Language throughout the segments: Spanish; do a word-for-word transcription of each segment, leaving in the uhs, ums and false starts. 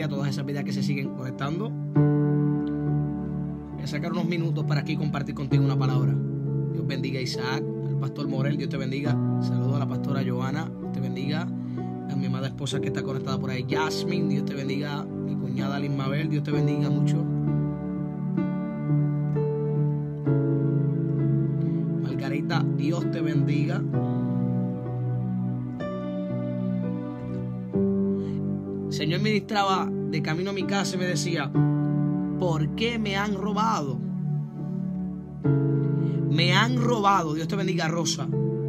bendiga a todas esas vidas que se siguen conectando. Voy a sacar unos minutos para aquí compartir contigo una palabra. Dios bendiga a Isaac, al pastor Morel, Dios te bendiga. Saludos a la pastora Joana, Dios te bendiga. A mi amada esposa que está conectada por ahí, Jasmine, Dios te bendiga. Mi cuñada Liz Mabel, Dios te bendiga mucho. Margarita, Dios te bendiga. El Señor ministraba de camino a mi casa y me decía: ¿por qué me han robado? Me han robado. Dios te bendiga, Rosa.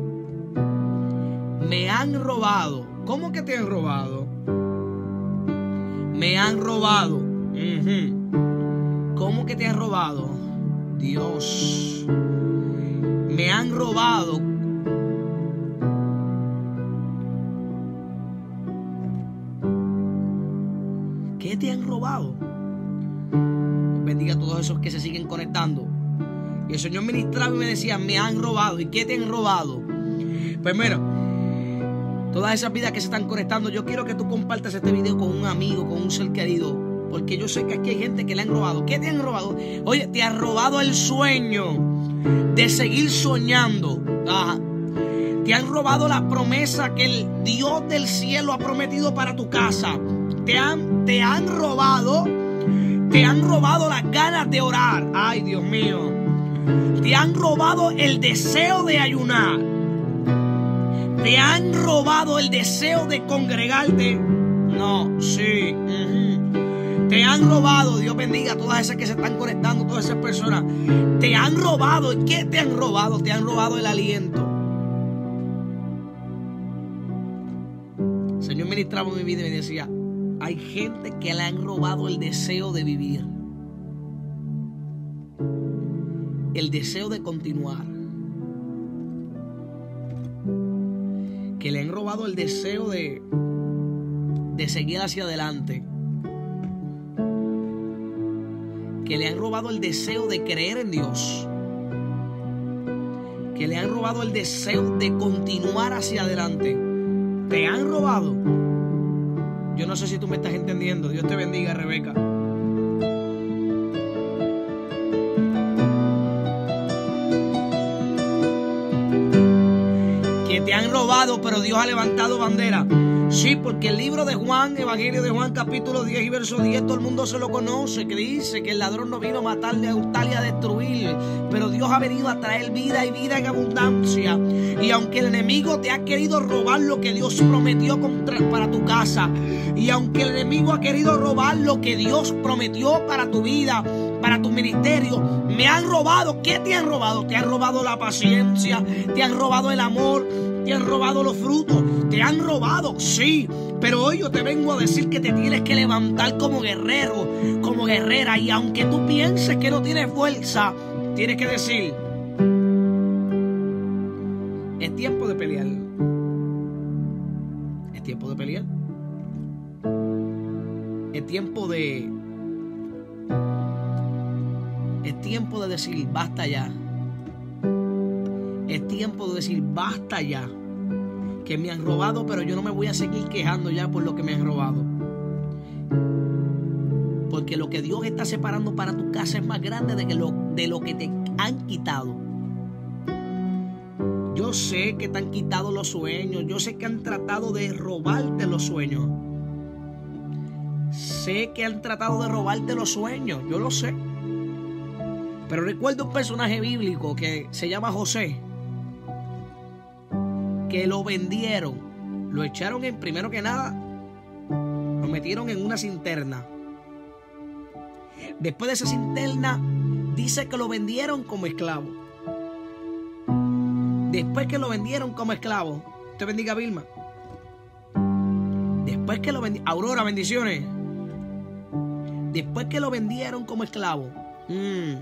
Me han robado. ¿Cómo que te han robado? Me han robado. Uh-huh. ¿Cómo que te han robado? Dios. Me han robado. ¿Qué te han robado? Bendiga a todos esos que se siguen conectando. Y el Señor ministraba y me decía: me han robado. ¿Y qué te han robado? Pues mira, todas esas vidas que se están conectando, yo quiero que tú compartas este video con un amigo, con un ser querido, porque yo sé que aquí hay gente que le han robado. ¿Qué te han robado? Oye, te han robado el sueño de seguir soñando. Ajá. Te han robado la promesa que el Dios del cielo ha prometido para tu casa. Te han, te han robado, te han robado las ganas de orar. Ay, Dios mío. Te han robado el deseo de ayunar. Te han robado el deseo de congregarte. No, sí. Uh-huh. Te han robado. Dios bendiga a todas esas que se están conectando, todas esas personas. Te han robado. ¿Qué te han robado? Te han robado el aliento. El Señor ministraba en mi vida y me decía: hay gente que le han robado el deseo de vivir, el deseo de continuar, que le han robado el deseo de, de seguir hacia adelante, que le han robado el deseo de creer en Dios, que le han robado el deseo de continuar hacia adelante. Te han robado. Yo no sé si tú me estás entendiendo. Dios te bendiga, Rebeca. Que te han robado, pero Dios ha levantado bandera. Sí, porque el libro de Juan, Evangelio de Juan, capítulo diez y verso diez, todo el mundo se lo conoce, que dice que el ladrón no vino a matarle, a hurtarle, a destruir, pero Dios ha venido a traer vida y vida en abundancia. Y aunque el enemigo te ha querido robar lo que Dios prometió contra, para tu casa, y aunque el enemigo ha querido robar lo que Dios prometió para tu vida, para tu ministerio, me han robado. ¿Qué te han robado? Te han robado la paciencia, te han robado el amor, te han robado los frutos, te han robado, sí. Pero hoy yo te vengo a decir que te tienes que levantar como guerrero, como guerrera. Y aunque tú pienses que no tienes fuerza, tienes que decir: es tiempo de pelear. Es tiempo de pelear. Es tiempo de... Es tiempo de decir: basta ya. Es tiempo de decir: basta ya. Que me han robado, pero yo no me voy a seguir quejando ya por lo que me han robado. Porque lo que Dios está separando para tu casa es más grande de, que lo, de lo que te han quitado. Yo sé que te han quitado los sueños. Yo sé que han tratado de robarte los sueños. Sé que han tratado de robarte los sueños. Yo lo sé. Pero recuerdo un personaje bíblico que se llama José, que lo vendieron, lo echaron en, primero que nada, lo metieron en una cisterna. Después de esa cisterna, dice que lo vendieron como esclavo. Después que lo vendieron como esclavo, te bendiga, Vilma. Después que lo vendieron, Aurora, bendiciones. Después que lo vendieron como esclavo, mmm,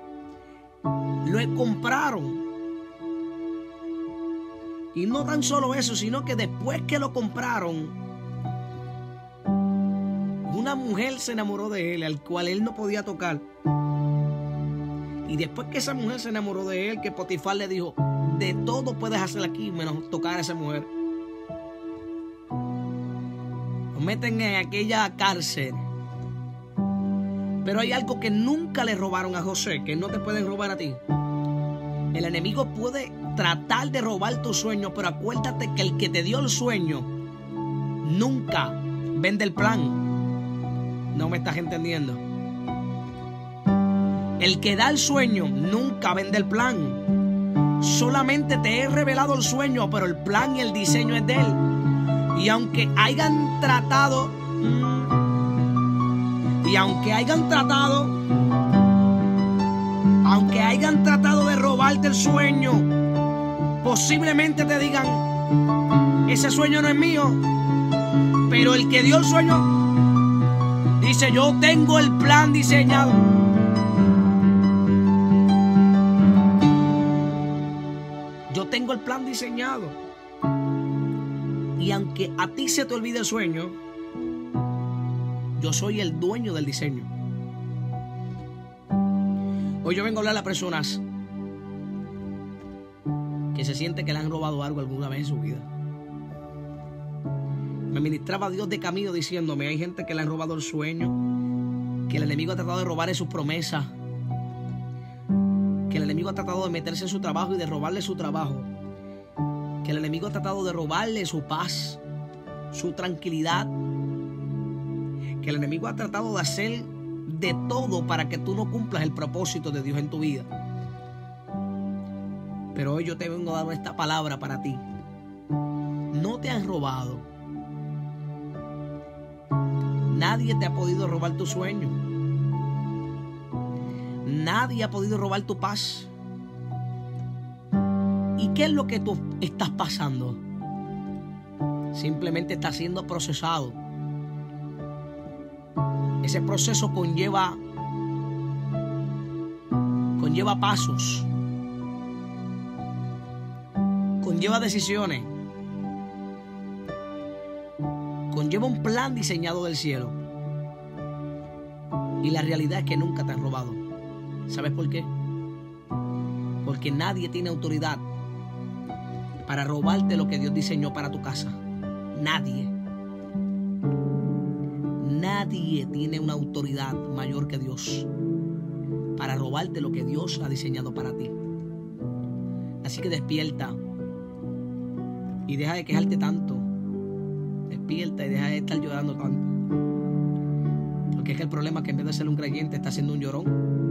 lo compraron. Y no tan solo eso, sino que después que lo compraron, una mujer se enamoró de él, al cual él no podía tocar. Y después que esa mujer se enamoró de él, que Potifar le dijo: de todo puedes hacer aquí menos tocar a esa mujer. Lo meten en aquella cárcel. Pero hay algo que nunca le robaron a José, que no te pueden robar a ti. El enemigo puede tratar de robar tu sueño, pero acuérdate que el que te dio el sueño nunca vende el plan. No me estás entendiendo. El que da el sueño nunca vende el plan. Solamente te he revelado el sueño, pero el plan y el diseño es de él. Y aunque hayan tratado, y aunque hayan tratado, aunque hayan tratado de robarte el sueño, posiblemente te digan, ese sueño no es mío. Pero el que dio el sueño dice, yo tengo el plan diseñado. Yo tengo el plan diseñado. Y aunque a ti se te olvide el sueño, yo soy el dueño del diseño. Hoy yo vengo a hablar a personas que se sienten que le han robado algo alguna vez en su vida. Me ministraba Dios de camino diciéndome, hay gente que le han robado el sueño, que el enemigo ha tratado de robarle sus promesas, que el enemigo ha tratado de meterse en su trabajo y de robarle su trabajo, que el enemigo ha tratado de robarle su paz, su tranquilidad, que el enemigo ha tratado de hacer de todo para que tú no cumplas el propósito de Dios en tu vida. Pero hoy yo te vengo a dar esta palabra para ti. No te han robado. Nadie te ha podido robar tu sueño. Nadie ha podido robar tu paz. ¿Y qué es lo que tú estás pasando? Simplemente está siendo procesado. Ese proceso conlleva conlleva pasos, conlleva decisiones, conlleva un plan diseñado del cielo. Y la realidad es que nunca te han robado. ¿Sabes por qué? Porque nadie tiene autoridad para robarte lo que Dios diseñó para tu casa. Nadie. Nadie tiene una autoridad mayor que Dios para robarte lo que Dios ha diseñado para ti. Así que despierta y deja de quejarte tanto. Despierta y deja de estar llorando tanto. Porque es que el problema es que en vez de ser un creyente está siendo un llorón.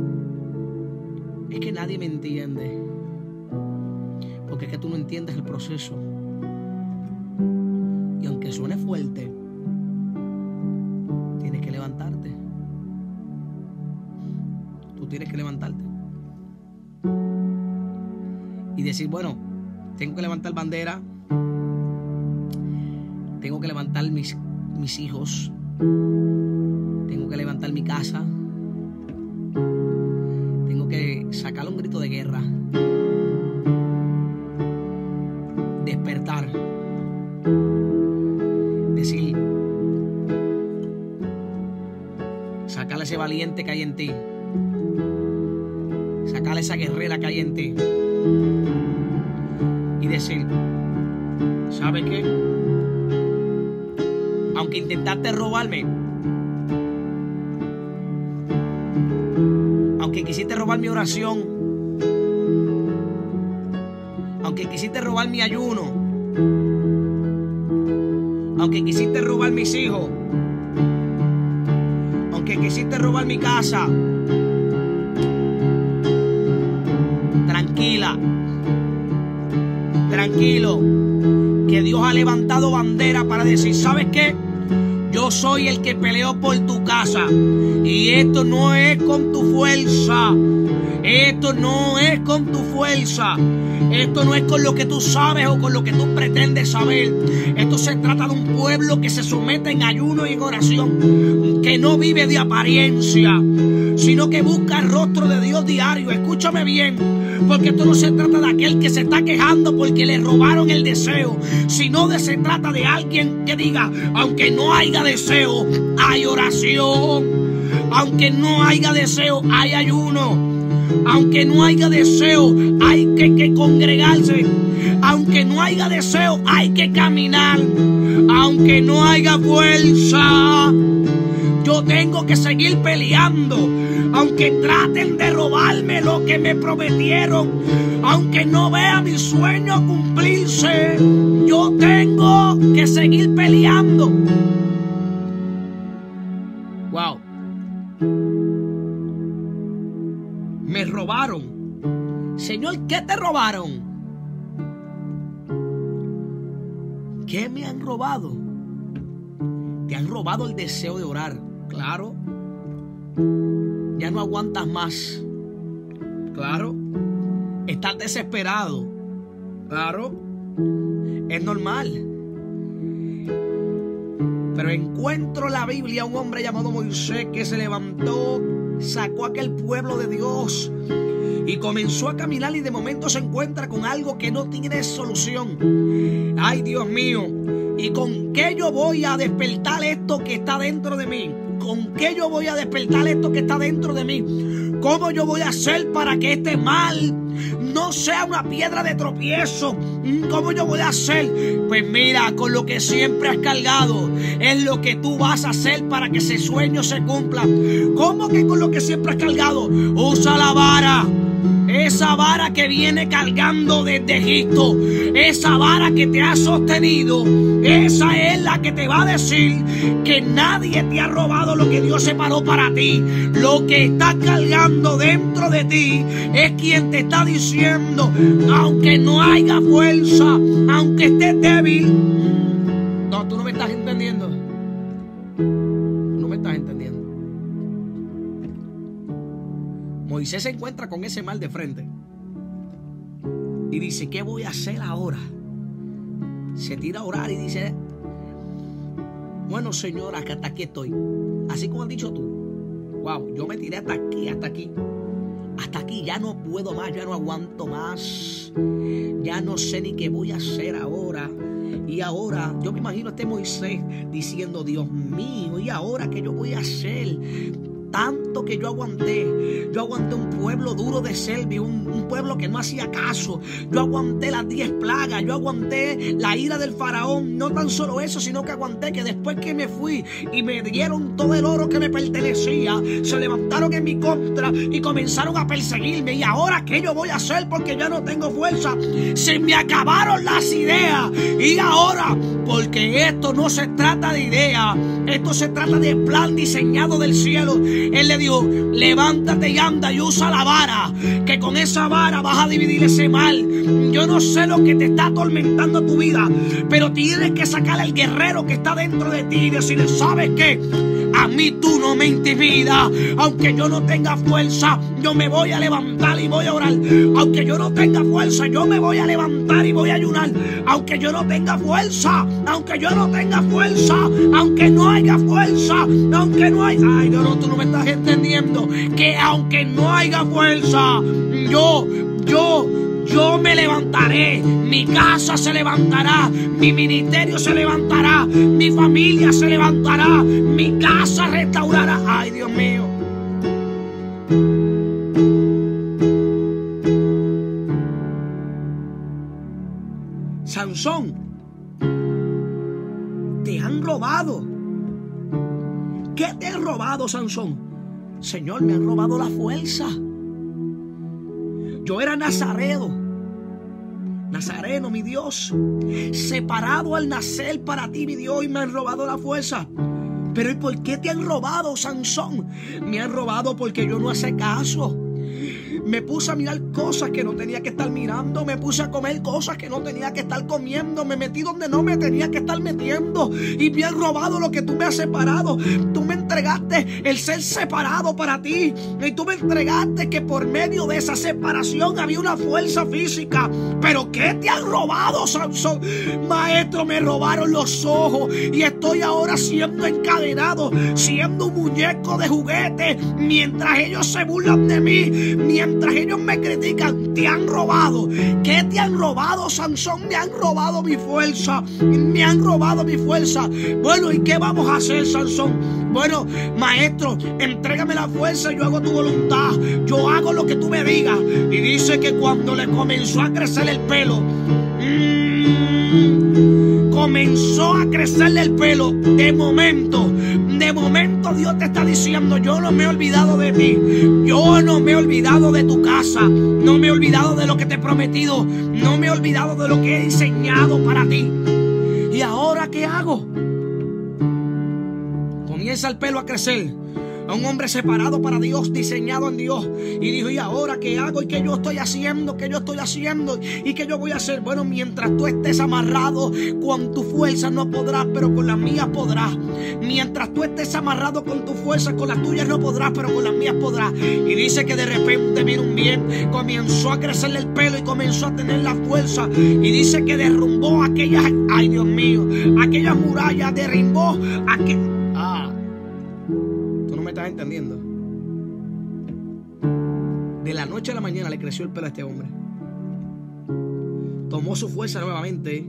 Es que nadie me entiende. Porque es que tú no entiendes el proceso. Y aunque suene fuerte, tienes que levantarte. Tú tienes que levantarte. Y decir, bueno, tengo que levantar bandera. Tengo que levantar mis, mis hijos. Tengo que levantar mi casa. Tengo que sacar un grito de guerra. Despertar. Decir, sacar ese valiente que hay en ti. Sacar esa guerrera que hay en ti. Y decir, ¿sabes qué? Aunque intentaste robarme, aunque quisiste robar mi oración, aunque quisiste robar mi ayuno, aunque quisiste robar mis hijos, aunque quisiste robar mi casa, tranquila, tranquilo, que Dios ha levantado bandera para decir, ¿sabes qué? Yo soy el que peleó por tu casa. Y esto no es con tu fuerza. Esto no es con tu fuerza. Esto no es con lo que tú sabes o con lo que tú pretendes saber. Esto se trata de un pueblo que se somete en ayuno y en oración, que no vive de apariencia, sino que busca el rostro de Dios diario. Escúchame bien, porque esto no se trata de aquel que se está quejando porque le robaron el deseo, sino de se trata de alguien que diga, aunque no haya deseo, hay oración. Aunque no haya deseo, hay ayuno. Aunque no haya deseo, hay que, que congregarse. Aunque no haya deseo, hay que caminar. Aunque no haya fuerza, Yo tengo que seguir peleando. Aunque traten de robarme lo que me prometieron, aunque no vea mi sueño cumplirse, yo tengo que seguir peleando. Wow. Me robaron. Señor, ¿qué te robaron? ¿Qué me han robado? Te han robado el deseo de orar. Claro. Ya no aguantas más. Claro. Estás desesperado. Claro. Es normal. Pero encuentro en la Biblia a un hombre llamado Moisés que se levantó, sacó a aquel pueblo de Dios y comenzó a caminar, y de momento se encuentra con algo que no tiene solución. Ay, Dios mío. ¿Y con qué yo voy a despertar esto que está dentro de mí? ¿Con qué yo voy a despertar esto que está dentro de mí? ¿Cómo yo voy a hacer para que este mal no sea una piedra de tropiezo? ¿Cómo yo voy a hacer? Pues mira, con lo que siempre has cargado es lo que tú vas a hacer para que ese sueño se cumpla. ¿Cómo que con lo que siempre has cargado? Usa la vara. Esa vara que viene cargando desde Egipto, esa vara que te ha sostenido, esa es la que te va a decir que nadie te ha robado lo que Dios separó para ti. Lo que está cargando dentro de ti es quien te está diciendo, aunque no haya fuerza, aunque estés débil. No, tú no me estás entendiendo. No me estás entendiendo. Moisés se encuentra con ese mal de frente y dice, ¿qué voy a hacer ahora? Se tira a orar y dice, bueno, Señor, hasta aquí estoy. Así como has dicho tú. Wow, yo me tiré hasta aquí, hasta aquí. Hasta aquí, ya no puedo más, ya no aguanto más. Ya no sé ni qué voy a hacer ahora. Y ahora, yo me imagino a este Moisés diciendo, Dios mío, ¿y ahora qué yo voy a hacer? Tanto que yo aguanté. Yo aguanté un pueblo duro de Servia, un, un pueblo que no hacía caso. Yo aguanté las diez plagas. Yo aguanté la ira del faraón. No tan solo eso, sino que aguanté que después que me fui y me dieron todo el oro que me pertenecía, se levantaron en mi contra y comenzaron a perseguirme. ¿Y ahora qué yo voy a hacer? Porque ya no tengo fuerza. Se me acabaron las ideas. Y ahora, porque esto no se trata de ideas, esto se trata de plan diseñado del cielo. Él le dijo, levántate y anda y usa la vara, que con esa vara vas a dividir ese mal. Yo no sé lo que te está atormentando tu vida, pero tienes que sacar al guerrero que está dentro de ti y decirle, ¿sabes qué? A mí tú no me intimidas. Aunque yo no tenga fuerza, yo me voy a levantar y voy a orar. Aunque yo no tenga fuerza, yo me voy a levantar y voy a ayunar. Aunque yo no tenga fuerza, aunque yo no tenga fuerza, aunque no haya fuerza, aunque no haya... Ay, Dios, no, tú no me estás entendiendo. Que aunque no haya fuerza, yo, yo... Yo me levantaré, mi casa se levantará, mi ministerio se levantará, mi familia se levantará, mi casa restaurará. Ay, Dios mío. Sansón, te han robado. ¿Qué te han robado, Sansón? Señor, me han robado la fuerza. Yo era nazareno, nazareno, mi Dios, separado al nacer para ti, mi Dios, y me han robado la fuerza. Pero ¿y por qué te han robado, Sansón? Me han robado porque yo no hice caso. Me puse a mirar cosas que no tenía que estar mirando. Me puse a comer cosas que no tenía que estar comiendo. Me metí donde no me tenía que estar metiendo. Y me han robado lo que tú me has separado. Tú me entregaste el ser separado para ti. Y tú me entregaste que por medio de esa separación había una fuerza física. ¿Pero qué te han robado, Sansón? Maestro, me robaron los ojos. Y estoy ahora siendo encadenado, siendo un muñeco de juguete. Mientras ellos se burlan de mí, mientras Mientras ellos me critican, te han robado. ¿Qué te han robado, Sansón? Me han robado mi fuerza. Me han robado mi fuerza. Bueno, ¿y qué vamos a hacer, Sansón? Bueno, maestro, entrégame la fuerza y yo hago tu voluntad. Yo hago lo que tú me digas. Y dice que cuando le comenzó a crecer el pelo, mmm, comenzó a crecerle el pelo. De momento, De momento Dios te está diciendo: yo no me he olvidado de ti, yo no me he olvidado de tu casa, no me he olvidado de lo que te he prometido, no me he olvidado de lo que he diseñado para ti. ¿Y ahora qué hago? Comienza el pelo a crecer. A un hombre separado para Dios, diseñado en Dios. Y dijo: ¿y ahora qué hago? ¿Y qué yo estoy haciendo? ¿Qué yo estoy haciendo? ¿Y qué yo voy a hacer? Bueno, mientras tú estés amarrado con tu fuerza no podrás, pero con las mías podrás. Mientras tú estés amarrado con tu fuerza, con las tuyas no podrás, pero con las mías podrás. Y dice que de repente vino un bien, comenzó a crecerle el pelo y comenzó a tener la fuerza. Y dice que derrumbó aquellas, ay Dios mío, aquellas murallas, derrumbó aquel... Ah, ¿me estás entendiendo? De la noche a la mañana le creció el pelo a este hombre. Tomó su fuerza nuevamente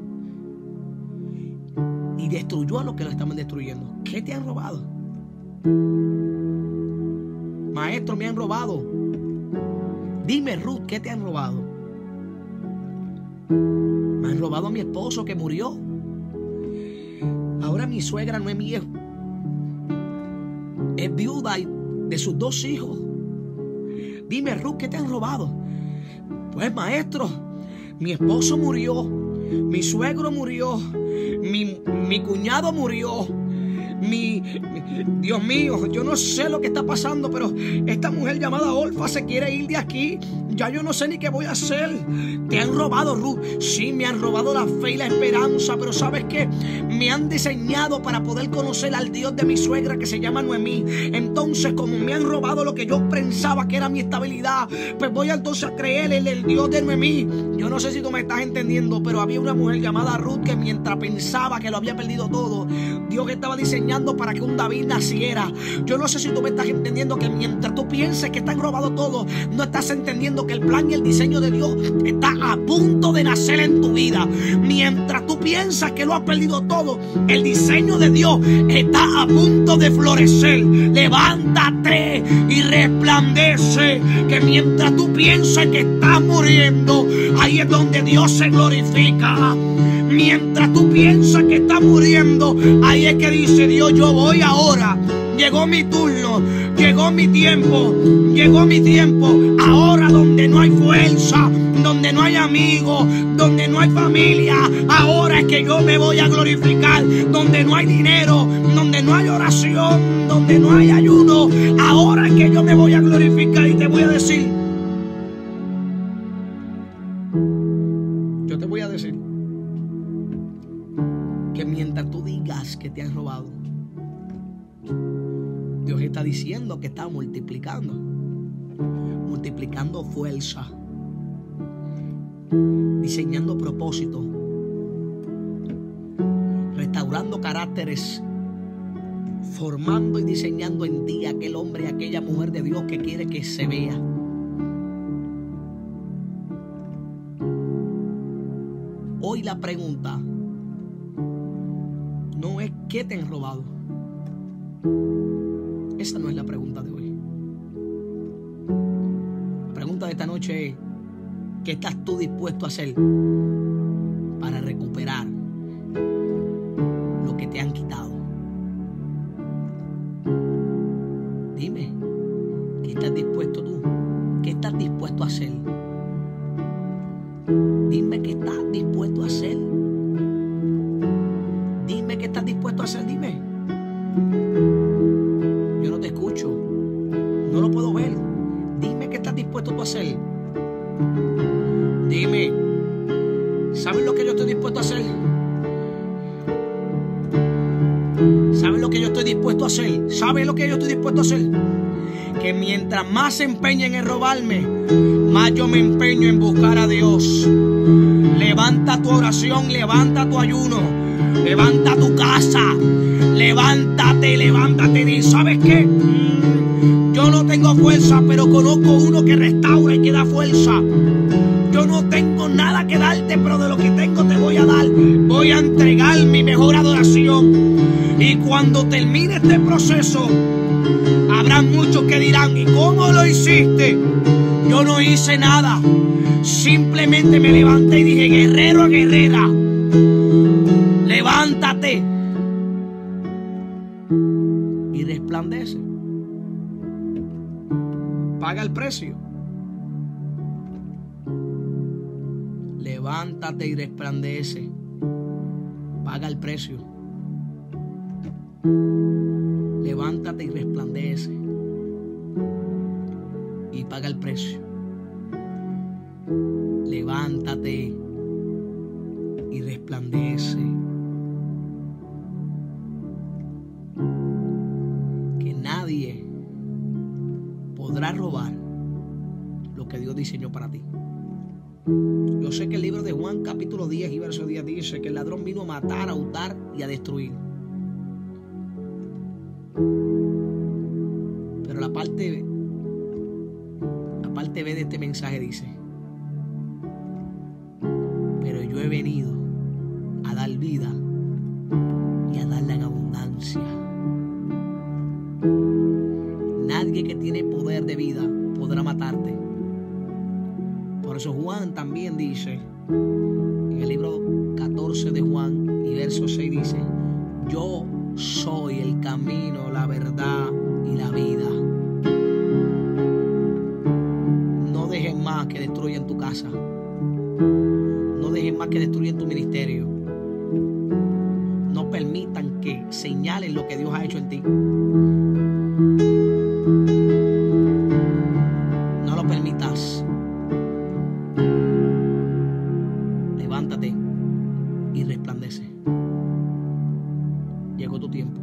y destruyó a los que lo estaban destruyendo. ¿Qué te han robado? Maestro, me han robado. Dime, Ruth, ¿qué te han robado? Me han robado a mi esposo que murió. Ahora mi suegra no es mi hijo, es viuda de sus dos hijos. Dime, Ruth, ¿qué te han robado? Pues, maestro, mi esposo murió, mi suegro murió, mi, mi cuñado murió, mi, mi Dios mío, yo no sé lo que está pasando, pero esta mujer llamada Orfa se quiere ir de aquí. Ya yo no sé ni qué voy a hacer. Te han robado, Ruth. Sí, me han robado la fe y la esperanza, pero ¿sabes qué? Me han diseñado para poder conocer al Dios de mi suegra, que se llama Noemí. Entonces, como me han robado lo que yo pensaba que era mi estabilidad, pues voy entonces a creer en el Dios de Noemí. Yo no sé si tú me estás entendiendo, pero había una mujer llamada Ruth que mientras pensaba que lo había perdido todo, Dios estaba diseñando para que un David naciera. Yo no sé si tú me estás entendiendo que mientras tú pienses que te han robado todo, no estás entendiendo que el plan y el diseño de Dios está a punto de nacer en tu vida. Mientras tú piensas que lo has perdido todo, el diseño de Dios está a punto de florecer. Levántate y resplandece, que mientras tú piensas que estás muriendo, ahí es donde Dios se glorifica. Mientras tú piensas que estás muriendo, ahí es que dice Dios: yo voy ahora. Llegó mi turno, llegó mi tiempo, llegó mi tiempo. Ahora donde no hay fuerza, donde no hay amigos, donde no hay familia, ahora es que yo me voy a glorificar. Donde no hay dinero, donde no hay oración, donde no hay ayuno, ahora es que yo me voy a glorificar. Y te voy a decir, yo te voy a decir que mientras tú digas que te han robado, Dios está diciendo que está multiplicando, multiplicando fuerza, diseñando propósito, restaurando caracteres, formando y diseñando en ti aquel hombre y aquella mujer de Dios que quiere que se vea. Hoy la pregunta no es ¿qué te han robado? Esa no es la pregunta de hoy. La pregunta de esta noche es: ¿qué estás tú dispuesto a hacer para recuperar lo que te han quitado? Dime, ¿qué estás dispuesto tú? ¿Qué estás dispuesto a hacer? Dime qué estás dispuesto a hacer. Dime qué estás dispuesto a hacer, dime. Yo no te escucho, no lo puedo ver. Dime qué estás dispuesto tú a hacer. Dime, ¿sabes lo que yo estoy dispuesto a hacer? ¿Sabes lo que yo estoy dispuesto a hacer? ¿Sabes lo que yo estoy dispuesto a hacer? Que mientras más se empeñen en robarme, más yo me empeño en buscar a Dios. Levanta tu oración, levanta tu ayuno, levanta tu casa, levántate, levántate y ¿sabes qué? Mm, yo no tengo fuerza, pero conozco uno que restaura y que da fuerza. Yo no tengo nada que darte, pero de lo que tengo te voy a dar. Voy a entregar mi mejor adoración. Y cuando termine este proceso, habrá muchos que dirán: ¿y cómo lo hiciste? Yo no hice nada. Simplemente me levanté y dije: guerrero, guerrera, levántate. resplandece. Paga el precio. Levántate y resplandece. Paga el precio. Levántate y resplandece. Y paga el precio. Levántate y resplandece. Que nadie podrá robar lo que Dios diseñó para ti. Yo sé que el libro de Juan capítulo diez y verso diez dice que el ladrón vino a matar, a hurtar y a destruir. Pero la parte, la parte B de este mensaje dice: pero yo he venido a dar vida y a darla en abundancia. Nadie que tiene poder de vida podrá matarte. Por eso Juan también dice, en el libro catorce de Juan y verso seis dice: yo soy el camino, la verdad y la vida. No dejes más que destruyan tu casa. No dejes más que destruyan tu ministerio. No permitan que señalen lo que Dios ha hecho en ti. No lo permitas. Levántate y resplandece. Llegó tu tiempo.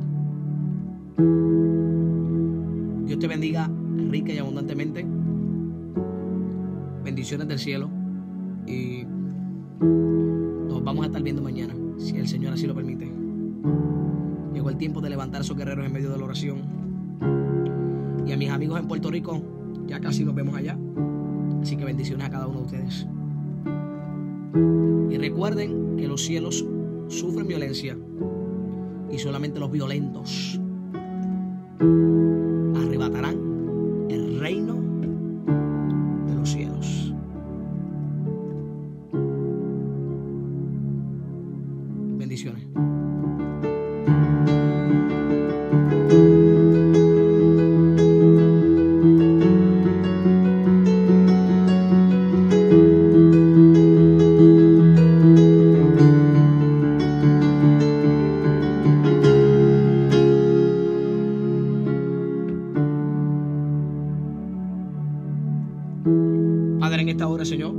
Dios te bendiga rica y abundantemente. Bendiciones del cielo. Y nos vamos a estar viendo mañana, si el Señor así lo permite. Llegó el tiempo de levantar a esos guerreros en medio de la oración. Y a mis amigos en Puerto Rico, ya casi nos vemos allá. Así que bendiciones a cada uno de ustedes. Y recuerden que los cielos sufren violencia y solamente los violentos arrebatarán el reino de los cielos. Bendiciones. Padre, en esta hora, Señor,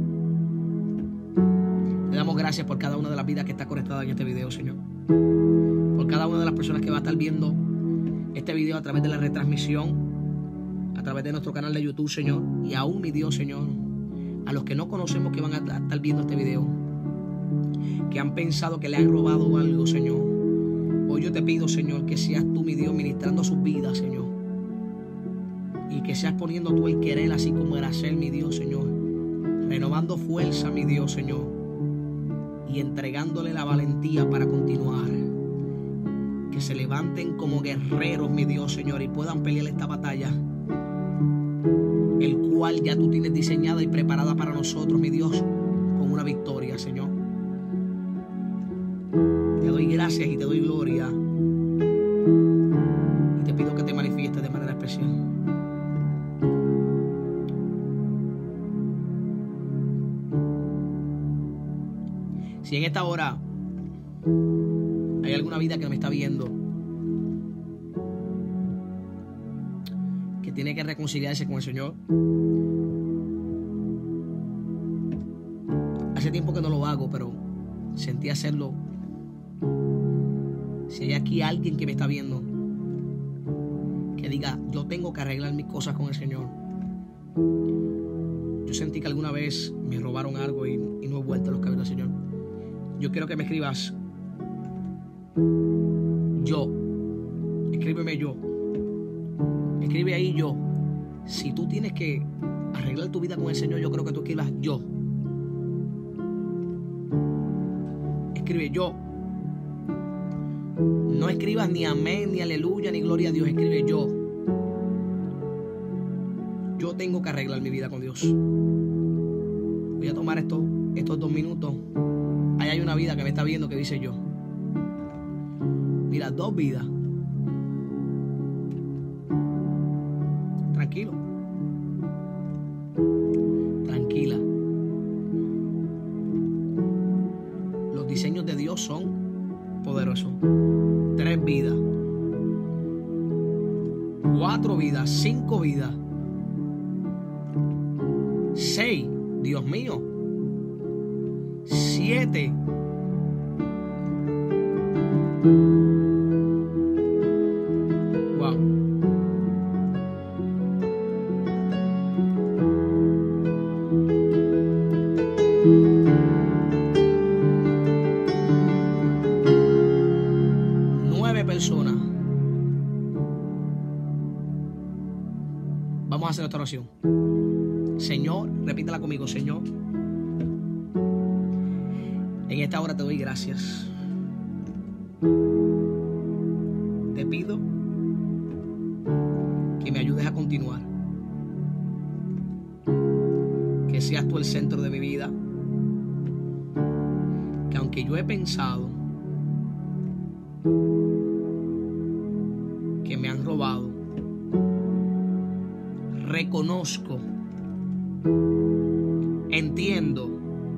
le damos gracias por cada una de las vidas que está conectada en este video, Señor. Por cada una de las personas que va a estar viendo este video a través de la retransmisión, a través de nuestro canal de YouTube, Señor. Y aún, mi Dios, Señor, a los que no conocemos que van a estar viendo este video, que han pensado que le han robado algo, Señor. Hoy yo te pido, Señor, que seas tú, mi Dios, ministrando sus vidas, Señor. Y que seas poniendo tú el querer así como el hacer, mi Dios, Señor. Renovando fuerza, mi Dios, Señor. Y entregándole la valentía para continuar. Que se levanten como guerreros, mi Dios, Señor, y puedan pelear esta batalla, el cual ya tú tienes diseñada y preparada para nosotros, mi Dios, con una victoria, Señor. Te doy gracias y te doy gloria. Y te pido que te manifiestes de manera especial. Si en esta hora hay alguna vida que me está viendo que tiene que reconciliarse con el Señor, hace tiempo que no lo hago, pero sentí hacerlo. Si hay aquí alguien que me está viendo que diga: yo tengo que arreglar mis cosas con el Señor. Yo sentí que alguna vez me robaron algo y, y no he vuelto a los caminos del Señor. Yo quiero que me escribas: yo. Escríbeme yo. Escribe ahí yo. Si tú tienes que arreglar tu vida con el Señor, yo creo que tú escribas yo. Escribe yo. No escribas ni amén, ni aleluya, ni gloria a Dios. Escribe yo. Yo tengo que arreglar mi vida con Dios. Voy a tomar esto, estos dos minutos. Ahí hay una vida que me está viendo que dice yo. Mira, dos vidas. tranquilo. Tranquila. Los diseños de Dios son poderosos. Tres vidas. Cuatro vidas. Cinco vidas. Seis. Dios mío. Siete. Wow. Nueve personas. Vamos a hacer esta oración. Señor, repítela conmigo, Señor. En esta hora te doy gracias. Te pido que me ayudes a continuar. Que seas tú el centro de mi vida. Que aunque yo he pensado que me han robado, reconozco, entiendo,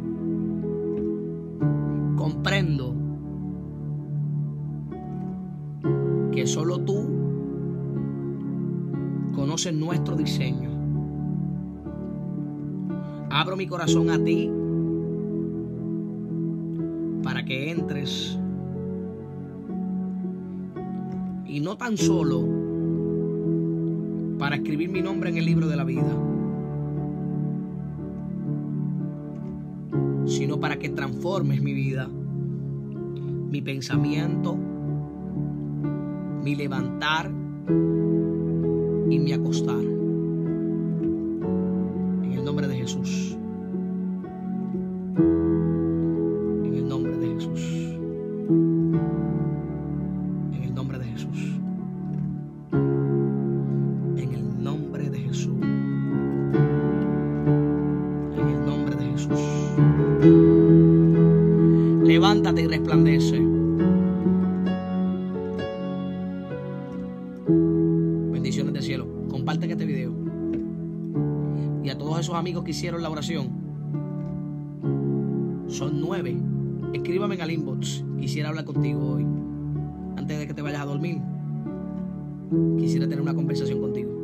comprendo que solo tú conoces nuestro diseño. Abro mi corazón a ti para que entres y no tan solo para escribir mi nombre en el libro de la vida, sino para que transformes mi vida, mi pensamiento, mi levantar y mi acostar. En el nombre de Jesús. En el nombre de Jesús. En el nombre de Jesús. En el nombre de Jesús. En el nombre de Jesús. Levántate y resplandece. Bendiciones del cielo. Comparten este video. Y a todos esos amigos que hicieron la oración. Son nueve. Escríbame en el inbox. Quisiera hablar contigo hoy. Antes de que te vayas a dormir, quisiera tener una conversación contigo.